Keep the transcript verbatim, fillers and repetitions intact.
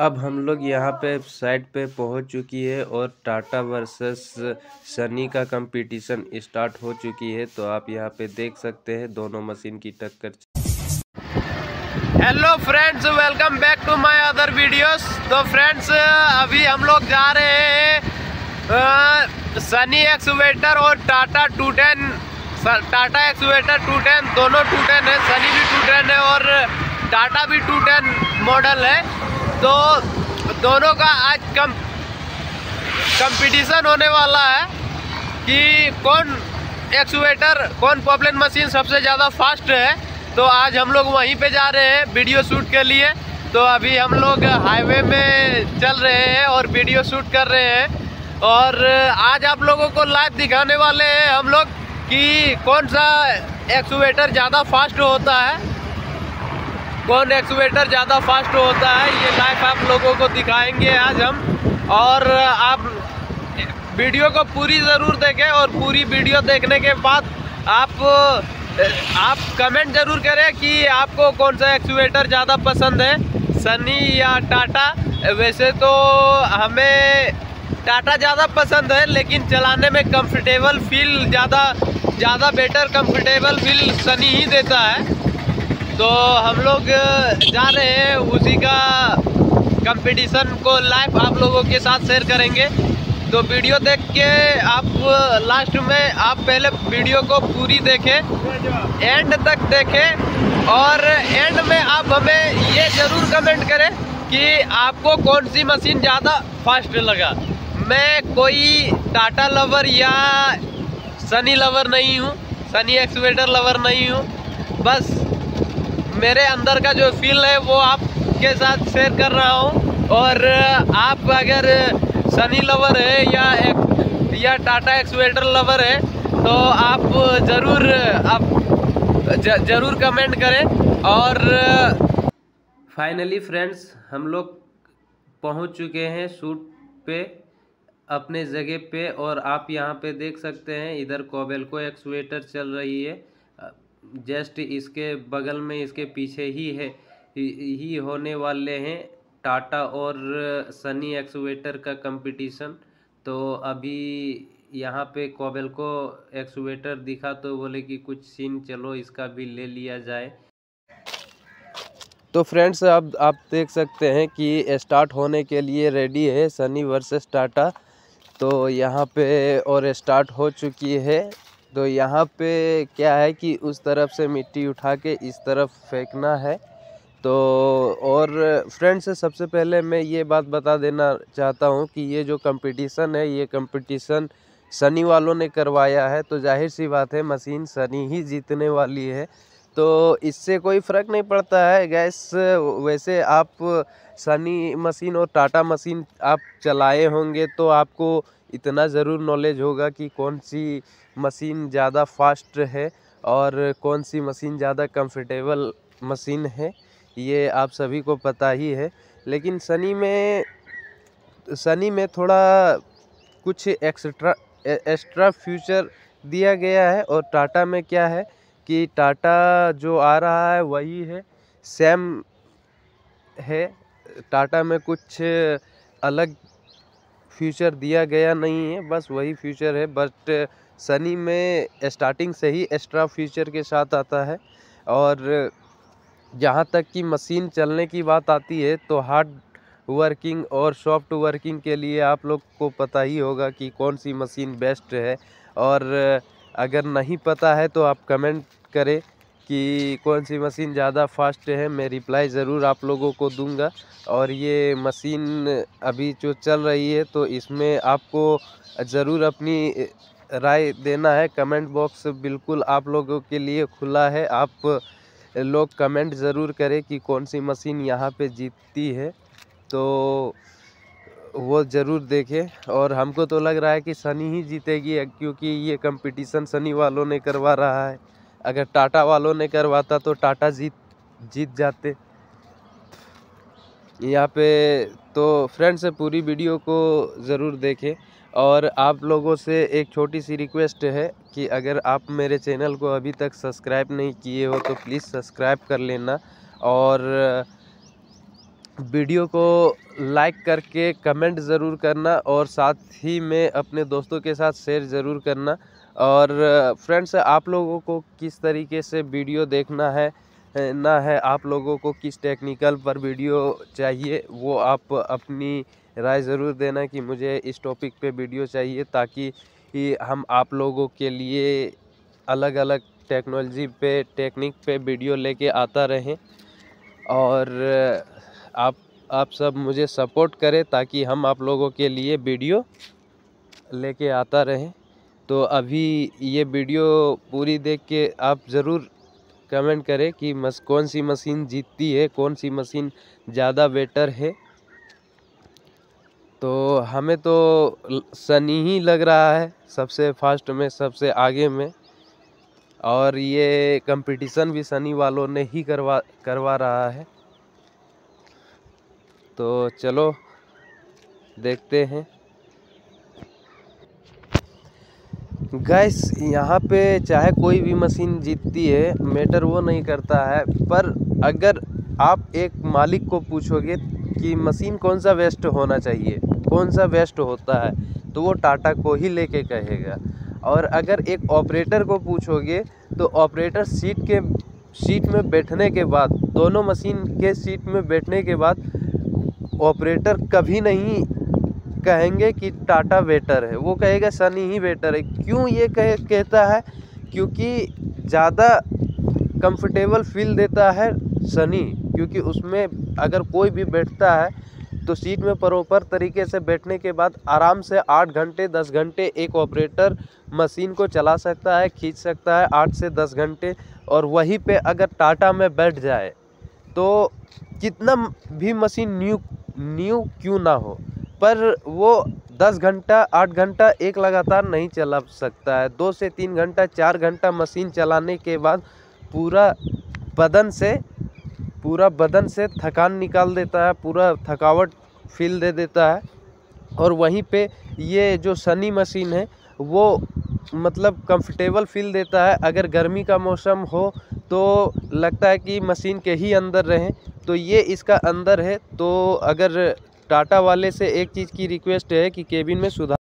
अब हम लोग यहाँ पे साइट पे पहुँच चुकी है और टाटा वर्सेस सनी का कंपटीशन स्टार्ट हो चुकी है। तो आप यहाँ पे देख सकते हैं दोनों मशीन की टक्कर। Hello friends, welcome back to my other videos. तो फ्रेंड्स अभी हम लोग जा रहे हैं सनी एक्सवेटर और Tata two ten. Tata excavator two ten, दोनों टू टेन है, सनी भी टू टेन है और टाटा भी टू टेन मॉडल है। तो दोनों का आज कम कंपटीशन होने वाला है कि कौन एक्सवेटर, कौन पॉपुलर मशीन सबसे ज़्यादा फास्ट है। तो आज हम लोग वहीं पे जा रहे हैं वीडियो शूट के लिए। तो अभी हम लोग हाईवे में चल रहे हैं और वीडियो शूट कर रहे हैं और आज आप लोगों को लाइव दिखाने वाले हैं हम लोग कि कौन सा एक्सवेटर ज़्यादा फास्ट होता है, कौन एक्सवेटर ज़्यादा फास्ट होता है। ये लाइव आप लोगों को दिखाएंगे आज हम। और आप वीडियो को पूरी ज़रूर देखें और पूरी वीडियो देखने के बाद आप आप कमेंट ज़रूर करें कि आपको कौन सा एक्सवेटर ज़्यादा पसंद है, सनी या टाटा। वैसे तो हमें टाटा ज़्यादा पसंद है, लेकिन चलाने में कंफर्टेबल फील ज़्यादा ज़्यादा बेटर कंफर्टेबल फील सनी ही देता है। तो हम लोग जा रहे हैं, उसी का कंपटीशन को लाइव आप लोगों के साथ शेयर करेंगे। तो वीडियो देख के आप लास्ट में आप पहले वीडियो को पूरी देखें, एंड तक देखें और एंड में आप हमें ये ज़रूर कमेंट करें कि आपको कौन सी मशीन ज़्यादा फास्ट लगा। मैं कोई टाटा लवर या सनी लवर नहीं हूँ, सनी एक्सवेटर लवर नहीं हूँ। बस मेरे अंदर का जो फील है वो आपके साथ शेयर कर रहा हूँ। और आप अगर सनी लवर है या एक या टाटा एक्सवेटर लवर है तो आप ज़रूर आप ज, ज़रूर कमेंट करें। और फाइनली फ्रेंड्स हम लोग पहुंच चुके हैं शूट पे, अपने जगह पे। और आप यहां पे देख सकते हैं इधर कोबेल्को एक्सवेटर चल रही है। जस्ट इसके बगल में, इसके पीछे ही है ही होने वाले हैं टाटा और सनी एक्सवेटर का कंपटीशन। तो अभी यहाँ पे कोबेल्को एक्सवेटर दिखा तो बोले कि कुछ सीन चलो इसका भी ले लिया जाए। तो फ्रेंड्स अब आप देख सकते हैं कि स्टार्ट होने के लिए रेडी है सनी वर्सेस टाटा। तो यहाँ पे और स्टार्ट हो चुकी है। तो यहाँ पे क्या है कि उस तरफ से मिट्टी उठा के इस तरफ फेंकना है। तो और फ्रेंड्स सबसे पहले मैं ये बात बता देना चाहता हूँ कि ये जो कंपटीशन है, ये कंपटीशन सनी वालों ने करवाया है। तो जाहिर सी बात है मशीन सनी ही जीतने वाली है। तो इससे कोई फ़र्क नहीं पड़ता है गैस। वैसे आप सनी मशीन और टाटा मशीन आप चलाए होंगे तो आपको इतना ज़रूर नॉलेज होगा कि कौन सी मशीन ज़्यादा फास्ट है और कौन सी मशीन ज़्यादा कंफर्टेबल मशीन है, ये आप सभी को पता ही है। लेकिन सनी में सनी में थोड़ा कुछ एक्स्ट्रा एक्स्ट्रा फ्यूचर दिया गया है। और टाटा में क्या है कि टाटा जो आ रहा है वही है, सेम है। टाटा में कुछ अलग फ्यूचर दिया गया नहीं है, बस वही फ्यूचर है। बट सनी में स्टार्टिंग से ही एक्स्ट्रा फ्यूचर के साथ आता है। और जहाँ तक कि मशीन चलने की बात आती है तो हार्ड वर्किंग और सॉफ्ट वर्किंग के लिए आप लोग को पता ही होगा कि कौन सी मशीन बेस्ट है। और अगर नहीं पता है तो आप कमेंट करें कि कौन सी मशीन ज़्यादा फास्ट है, मैं रिप्लाई ज़रूर आप लोगों को दूंगा। और ये मशीन अभी जो चल रही है तो इसमें आपको ज़रूर अपनी राय देना है। कमेंट बॉक्स बिल्कुल आप लोगों के लिए खुला है। आप लोग कमेंट ज़रूर करें कि कौन सी मशीन यहाँ पे जीतती है, तो वो ज़रूर देखें। और हमको तो लग रहा है कि सनी ही जीतेगी, क्योंकि ये कंपटीशन सनी वालों ने करवा रहा है। अगर टाटा वालों ने करवाता तो टाटा जीत जीत जाते यहाँ पे। तो फ्रेंड्स पूरी वीडियो को ज़रूर देखें। और आप लोगों से एक छोटी सी रिक्वेस्ट है कि अगर आप मेरे चैनल को अभी तक सब्सक्राइब नहीं किए हो तो प्लीज़ सब्सक्राइब कर लेना। और वीडियो को लाइक करके कमेंट ज़रूर करना और साथ ही में अपने दोस्तों के साथ शेयर ज़रूर करना। और फ्रेंड्स, आप लोगों को किस तरीके से वीडियो देखना है ना है, आप लोगों को किस टेक्निकल पर वीडियो चाहिए, वो आप अपनी राय ज़रूर देना कि मुझे इस टॉपिक पे वीडियो चाहिए, ताकि हम आप लोगों के लिए अलग अलग टेक्नोलॉजी पे टेक्निक पे वीडियो लेके आता रहें। और आप आप सब मुझे सपोर्ट करें ताकि हम आप लोगों के लिए वीडियो लेके आता रहें। तो अभी ये वीडियो पूरी देख के आप ज़रूर कमेंट करें कि मस कौन सी मशीन जीतती है, कौन सी मशीन ज़्यादा बेटर है। तो हमें तो सनी ही लग रहा है सबसे फास्ट में, सबसे आगे में। और ये कंपटीशन भी सनी वालों ने ही करवा करवा रहा है। तो चलो देखते हैं। गैस, यहाँ पे चाहे कोई भी मशीन जीतती है, मैटर वो नहीं करता है। पर अगर आप एक मालिक को पूछोगे कि मशीन कौन सा बेस्ट होना चाहिए, कौन सा बेस्ट होता है, तो वो टाटा को ही लेके कहेगा। और अगर एक ऑपरेटर को पूछोगे तो ऑपरेटर सीट के सीट में बैठने के बाद, दोनों मशीन के सीट में बैठने के बाद ऑपरेटर कभी नहीं कहेंगे कि टाटा बेटर है, वो कहेगा सनी ही बेटर है। क्यों ये कह कहता है? क्योंकि ज़्यादा कंफर्टेबल फील देता है सनी, क्योंकि उसमें अगर कोई भी बैठता है तो सीट में प्रॉपर तरीके से बैठने के बाद आराम से आठ घंटे दस घंटे एक ऑपरेटर मशीन को चला सकता है, खींच सकता है आठ से दस घंटे। और वहीं पे अगर टाटा में बैठ जाए तो कितना भी मशीन न्यू न्यू क्यों ना हो, पर वो दस घंटा आठ घंटा एक लगातार नहीं चला सकता है। दो से तीन घंटा चार घंटा मशीन चलाने के बाद पूरा बदन से पूरा बदन से थकान निकाल देता है, पूरा थकावट फील दे देता है। और वहीं पे ये जो सनी मशीन है वो मतलब कंफर्टेबल फील देता है। अगर गर्मी का मौसम हो तो लगता है कि मशीन के ही अंदर रहें, तो ये इसका अंदर है। तो अगर टाटा वाले से एक चीज़ की रिक्वेस्ट है कि केबिन में सुधार